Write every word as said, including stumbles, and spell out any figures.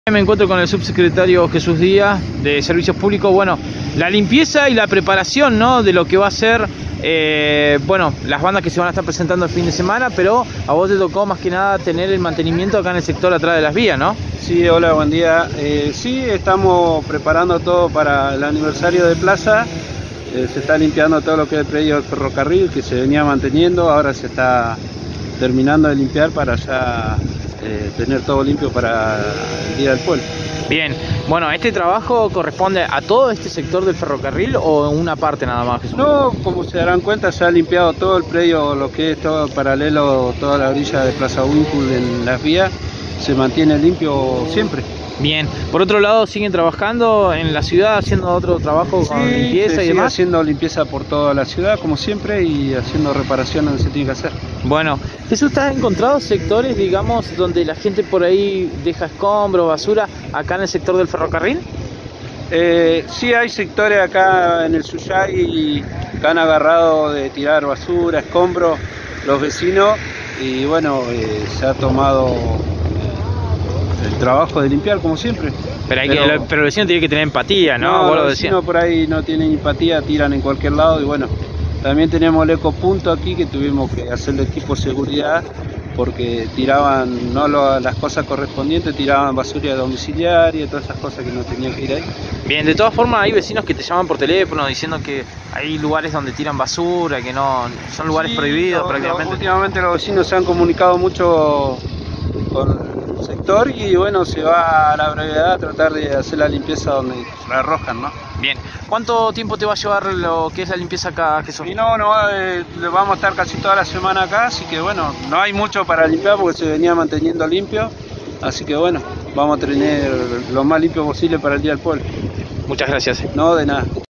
Me encuentro con el subsecretario Jesús Díaz de Servicios Públicos. Bueno, la limpieza y la preparación, ¿no?, de lo que va a ser, eh, bueno, las bandas que se van a estar presentando el fin de semana, pero a vos te tocó más que nada tener el mantenimiento acá en el sector atrás de las vías, ¿no? Sí, hola, buen día. Eh, sí, estamos preparando todo para el aniversario de Plaza. Eh, se está limpiando todo lo que es el predio del ferrocarril, que se venía manteniendo, ahora se está terminando de limpiar para ya eh, tener todo limpio para el Día del Pueblo. Bien, bueno, ¿este trabajo corresponde a todo este sector del ferrocarril o en una parte nada más, Jesús? No, como se darán cuenta, se ha limpiado todo el predio, lo que es todo paralelo, toda la orilla de Plaza Winkle en las vías, se mantiene limpio siempre. Bien, por otro lado, ¿siguen trabajando en la ciudad haciendo otro trabajo con sí, limpieza se y sigue demás? haciendo limpieza por toda la ciudad, como siempre, y haciendo reparación donde se tiene que hacer. Bueno, Jesús, ¿te has encontrado sectores, digamos, donde la gente por ahí deja escombros, basura, acá en el sector del ferrocarril? Eh, sí, hay sectores acá en el Suyay que han agarrado de tirar basura, escombros, los vecinos, y bueno, eh, se ha tomado el trabajo de limpiar como siempre. Pero, hay pero, que, pero el vecino tiene que tener empatía, ¿no? No, los vecinos por ahí no tienen empatía, tiran en cualquier lado, y bueno, también tenemos el ecopunto aquí que tuvimos que hacerle equipo de seguridad porque tiraban no lo, las cosas correspondientes, tiraban basura domiciliaria y todas esas cosas que no tenían que ir ahí. Bien, de todas formas hay vecinos que te llaman por teléfono diciendo que hay lugares donde tiran basura, que no son lugares sí, prohibidos no, prácticamente. No, últimamente los vecinos se han comunicado mucho con el sector y bueno, se va a la brevedad a tratar de hacer la limpieza donde la arrojan, ¿no? Bien, ¿cuánto tiempo te va a llevar lo que es la limpieza acá, Jesús? Y no, no eh, vamos a estar casi toda la semana acá, así que bueno, no hay mucho para limpiar porque se venía manteniendo limpio, así que bueno, vamos a tener lo más limpio posible para el Día del Pueblo. Muchas gracias. No, de nada.